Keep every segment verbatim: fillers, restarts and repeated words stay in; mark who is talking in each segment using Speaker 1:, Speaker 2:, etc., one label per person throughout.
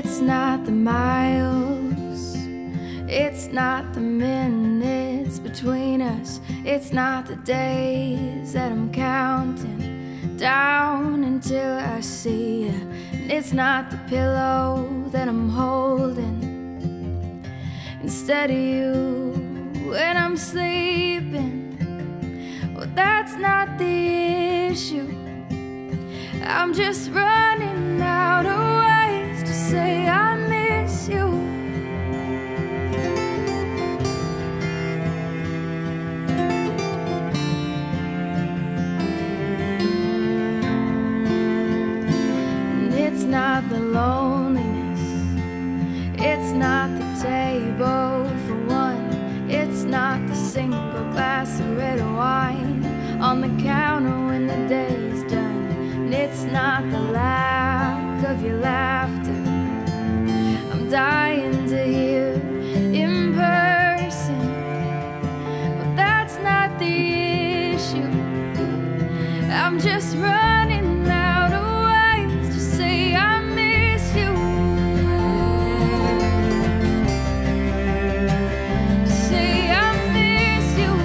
Speaker 1: it's not the miles, it's not the minutes between us, it's not the days that I'm counting down until I see you, and it's not the pillow that I'm holding instead of you when I'm sleeping. Well, that's not the issue. I'm just running out of ways to say I miss you. And it's not the loneliness, it's not the table for one, it's not the single glass of red wine on the counter when the day's done. It's not the lack of your laughter I'm dying to hear in person, but that's not the issue. I'm just running out of ways to say I miss you. To say I miss you.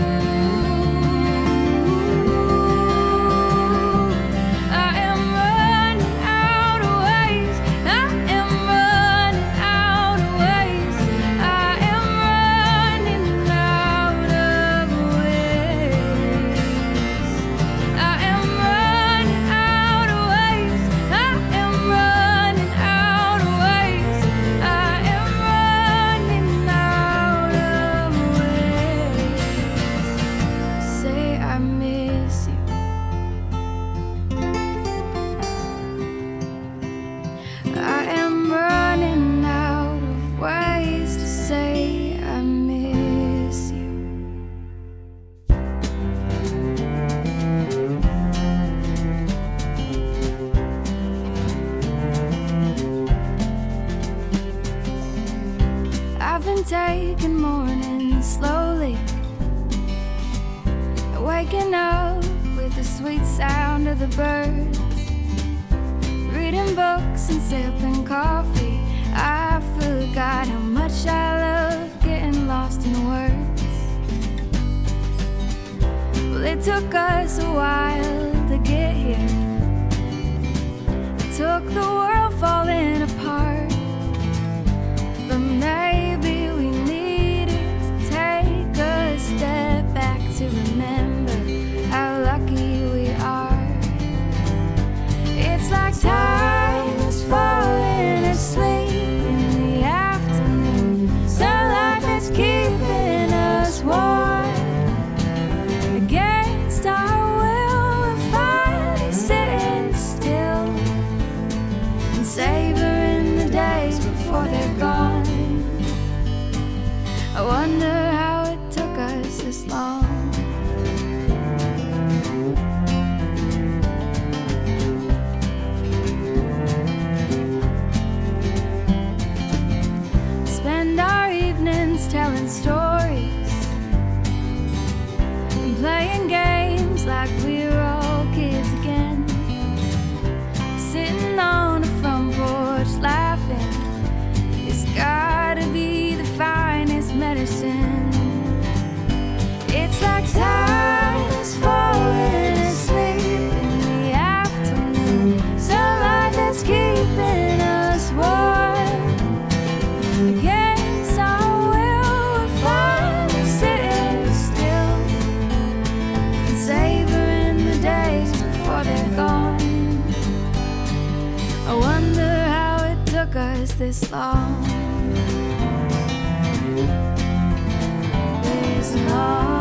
Speaker 1: Taking mornings slowly, waking up with the sweet sound of the birds, reading books and sipping coffee. I forgot how much I love getting lost in words. Well, it took us a while to get here. It took the world falling apart, but maybe step back to remember how lucky we are. It's like time is falling asleep in the afternoon, sunlight that's keeping us warm. Against our will, we're finally sitting still and savoring the days before they're gone. I wonder how it took us this long. Spend our evenings telling stories and playing games like we were all kids again, sitting on the front porch laughing. It's gotta be the finest medicine. It's like time is falling asleep in the afternoon, sunlight that's keeping us warm. Against our will, we're finally sitting still and savoring the days before they're gone. I wonder how it took us this long. This long.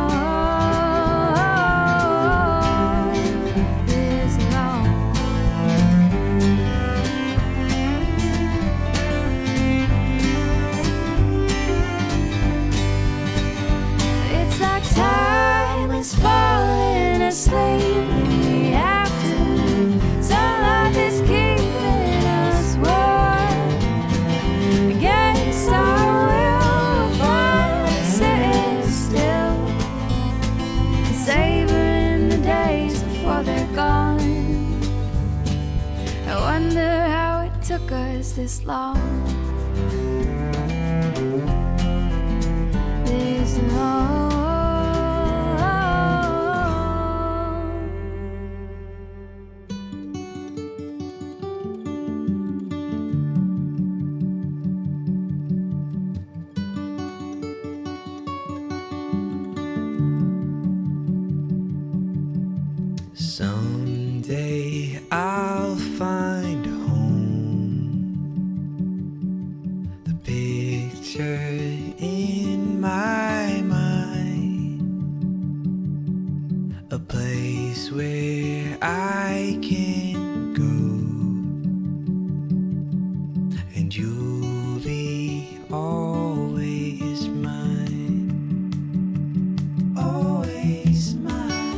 Speaker 1: Falling asleep in the afternoon, sunlight is keeping us warm. Again years this long. This long.
Speaker 2: Someday I'll find home, the picture in my mind, a place where I can go, and you'll be always mine, always mine.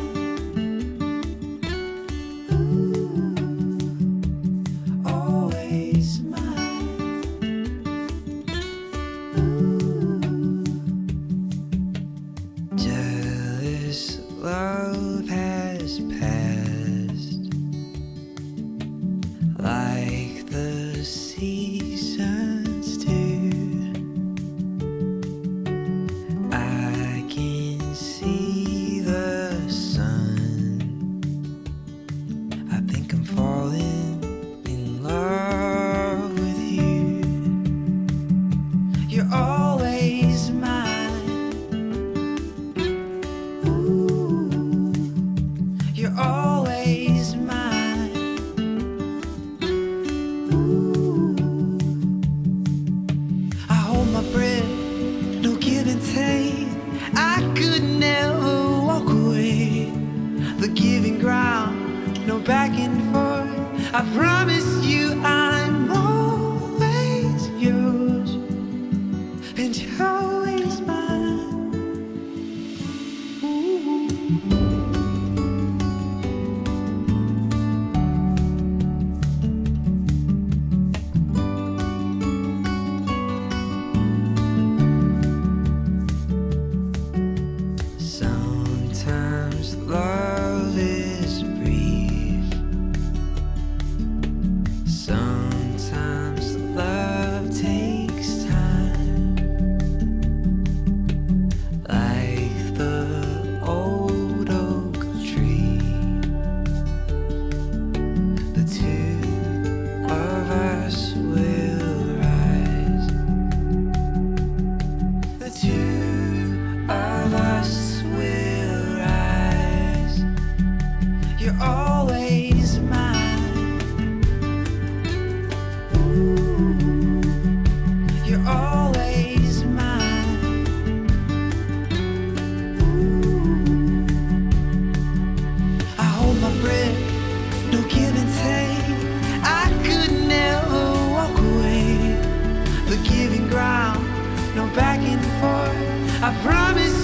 Speaker 2: Love has passed like the seasons do. I can see the sun. I think I'm falling in love with you. You're always mine. You're always mine. Ooh. I hold my breath, no give and take. I could never walk away. The giving ground, no back and forth. I promise you I'm always yours, and you're always mine. Ooh. Sometimes love is brief. Sometimes love takes time. Like the old oak tree, the two of us will rise. The two of us will rise. You're always mine. Ooh. You're always mine. Ooh. I hold my breath, no give and take. I could never walk away. The giving ground, no back and forth. I promise